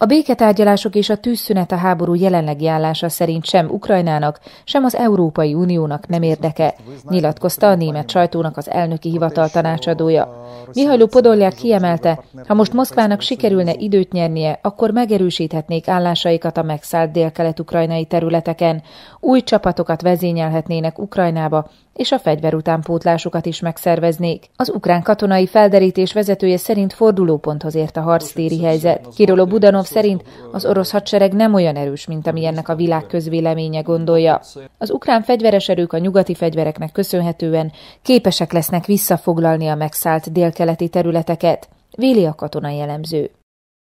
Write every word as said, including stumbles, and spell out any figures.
A béketárgyalások és a tűzszünet a háború jelenlegi állása szerint sem Ukrajnának, sem az Európai Uniónak nem érdeke, nyilatkozta a német sajtónak az elnöki hivatal tanácsadója. Mihajlo Podoljak kiemelte, ha most Moszkvának sikerülne időt nyernie, akkor megerősíthetnék állásaikat a megszállt délkelet-ukrajnai területeken, új csapatokat vezényelhetnének Ukrajnába, és a fegyverutánpótlásukat is megszerveznék. Az ukrán katonai felderítés vezetője szerint fordulóponthoz ért a harctéri helyzet. Kirilo Budanov szerint az orosz hadsereg nem olyan erős, mint amilyennek a világ közvéleménye gondolja. Az ukrán fegyveres erők a nyugati fegyvereknek köszönhetően képesek lesznek visszafoglalni a megszállt délkeleti területeket, véli a katonai elemző.